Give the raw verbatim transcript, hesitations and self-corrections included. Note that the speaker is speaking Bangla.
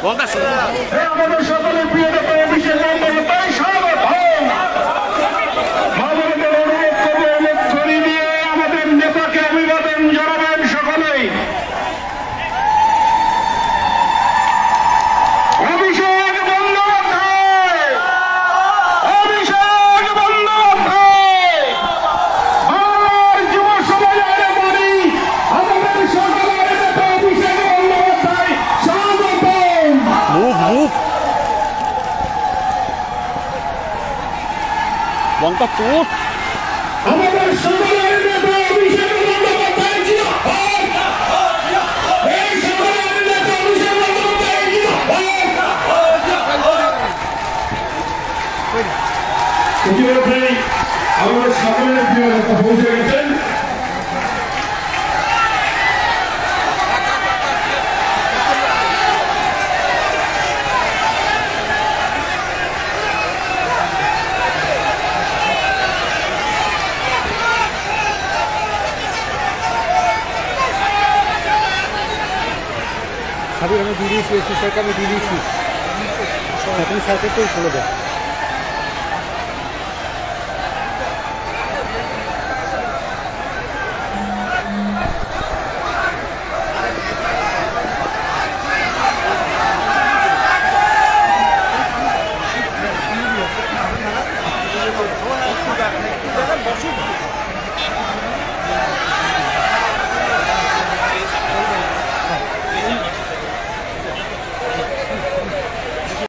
আমাদের সকলের প্রিয় নেতা অভিষেক বন্দ্যোপাধ্যায় সার্বভৌম আমাদের অনুরোধ করবো অনুরোধ করি দিয়ে আমাদের নেতাকে অভিবাদন জানাবেন সকলেই। অভিষেক বন্দ্যোপাধ্যায়, অভিষেক বন্দ্যোপাধ্যায়, বাংলার যুব সমাজের বাড়ি আমাদের সকলের নেতা অভিষেক বন্দ্যোপাধ্যায় স্বাগতম। মুভ মুভ বন্ধ তো আমাদের সকলের নেতা অভিষেক বন্দ্যোপাধ্যায় জিন্দাবাদ, এই সকলের নেতা অভিষেক বন্দ্যোপাধ্যায় জিন্দাবাদ। ইতিমধ্যেই আমাদের সকলের প্রিয় নেতা পৌঁছে গেছেন। সাবির আমি দিয়ে দিয়েছি এসপি স্যারকে আমি দিয়ে দিয়েছি আপনি স্যারকে তো বলে দেন। বসুন